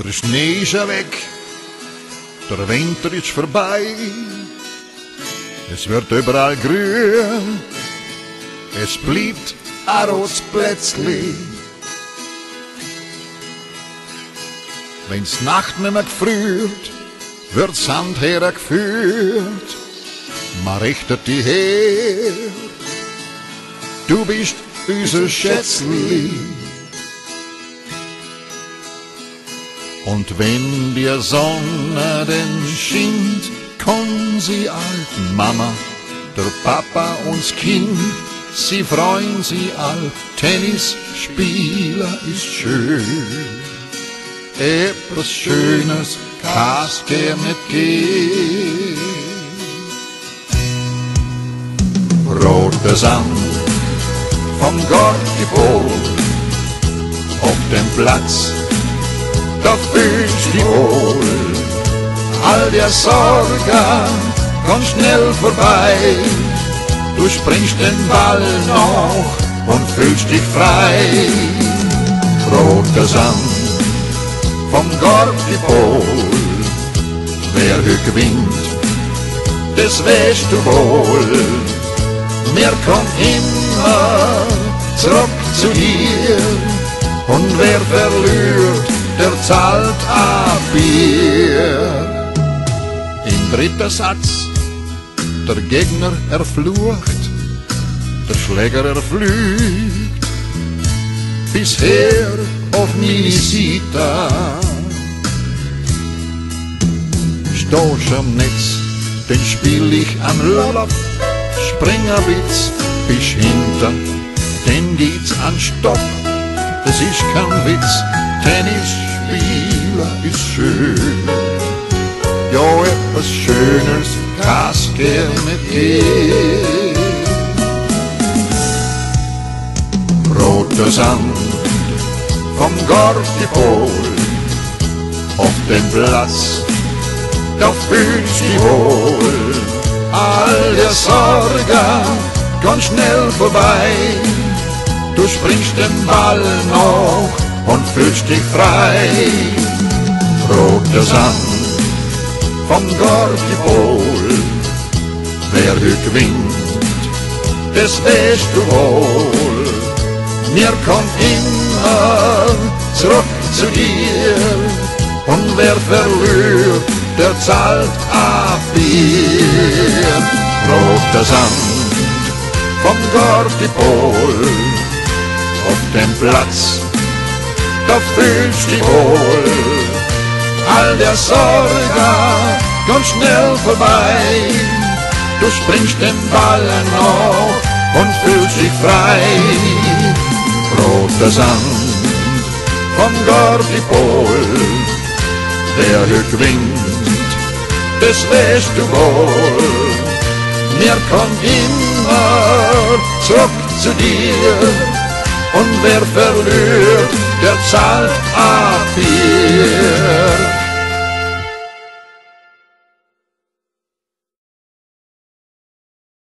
Der Schnee ist weg, der Winter ist vorbei. Es wird überall grün, es bleibt ein rotes Plätzli. Wenn's Nacht nimmer gefriert, wird Sand hergeführt. Man richtet die her, du bist unser Schätzli. Und wenn die Sonne denn scheint, kommen sie alten Mama, der Papa und das Kind, sie freuen sich all. Tennis spielen ist schön, etwas Schönes kann's dir nicht geben. Roter Sand vom Gorkipol auf dem Platz, da fühlst du dich wohl. All der Sorgen kommt schnell vorbei. Du springst den Ball noch und fühlst dich frei. Roter Sand vom Gorkipol, wer hier gewinnt, das weißt du wohl. Mir kommt immer zurück zu dir, und wer verliert, der zahlt ein Bier. Im dritten Satz, der Gegner erflucht, der Schläger erflügt, bisher auf meine Seite. Stoß am Netz, den spiel ich am Lollop, spring ein Witz, bis hinter, den geht's an Stopp. Es ist kein Witz, Tennis spielen ist schön. Ja, etwas Schönes kann's gern nicht geben. Roter Sand vom Gorkipol auf dem Platz, da fühlst du dich wohl. All der Sorgen ganz schnell vorbei. Du springst den Ball noch und fühlst dich frei. Roter Sand vom Gorkipol, wer hier gewinnt, das weißt du wohl. Mir kommt immer zurück zu dir, und wer verliert, der zahlt ein Bier. Roter Sand vom Gorkipol auf dem Platz, da fühlst du dich wohl. All der Sorgen ganz schnell vorbei. Du springst den Ball noch und fühlst dich frei. Roter Sand vom Gorkipol, wer hier gewinnt, das weißt du wohl. Mir kommt immer zurück zu dir, und wer verliert, der zahlt ein Bier.